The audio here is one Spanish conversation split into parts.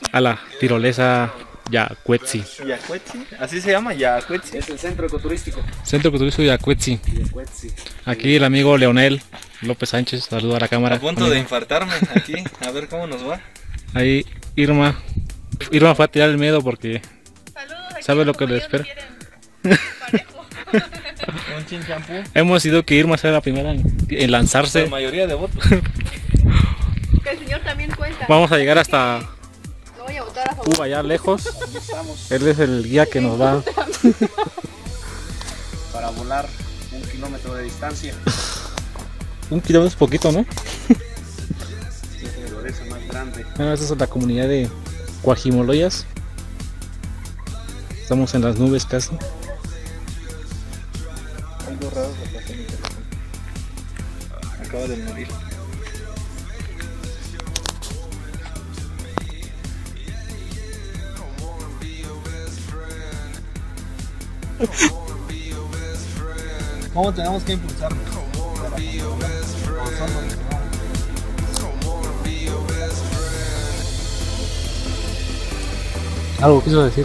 a la tirolesa Yacuetzi. Yacuetzi, así se llama, Yacuetzi. Es el centro ecoturístico. Centro Culturístico Yacuetzi. Yacuetzi. Aquí el amigo Leonel López Sánchez, saluda a la cámara. A punto de infartarme aquí, a ver cómo nos va. Ahí Irma. Irma fue a tirar el miedo porque Saludos, aquí sabe los lo que le compañeros espera. me quieren parejo. Un chinchampú. Hemos sido que Irma sea la primera en lanzarse. La mayoría de votos. Que el señor también cuenta. Vamos a llegar hasta Lo voy a votar a favor. allá lejos. Aquí estamos Él es el guía que nos va. para volar 1 kilómetro de distancia. Un kilómetro es poquito, ¿no? Es la tirolesa más grande. Bueno, esta es la comunidad de Cuajimoloyas. Estamos en las nubes casi. Algo raro que pasó en mi teléfono. Acaba de morir. ¿Cómo tenemos que impulsarnos? Algo quiso decir.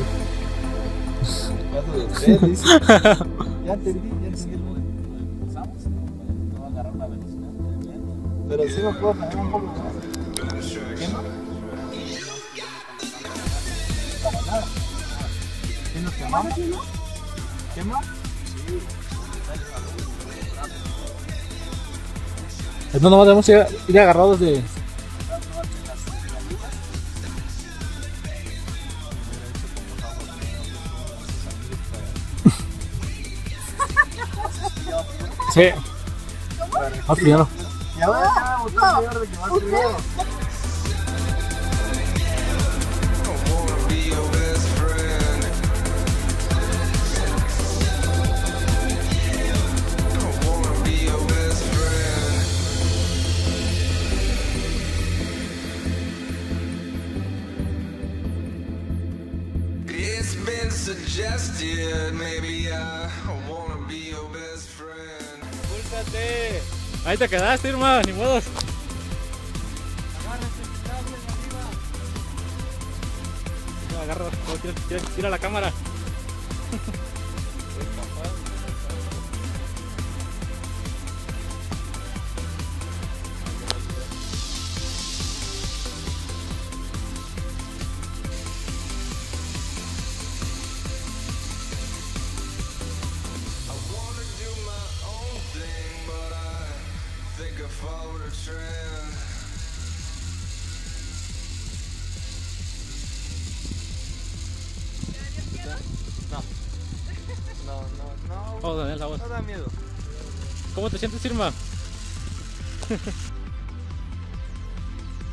Ya entendí, ya entendí. Empezamos, no va a agarrar una velocidad tremenda. Pero sí me puedo jalar un poco más. ¿Qué más? ¿Sí nos quemamos? ¿Qué más? No, nomás debemos ir agarrados de. Sí. Más primero. Ya voy a botar de que va primero. It's been suggested, maybe I wanna be your best friend. ¡Púlsate! Ahí te quedaste, Irma, ni modos. Agarra, tira la cámara. I wanna do my own thing, but I think I followed a trend. No. Vamos a ver la voz. No da miedo. ¿Cómo te sientes, Irma?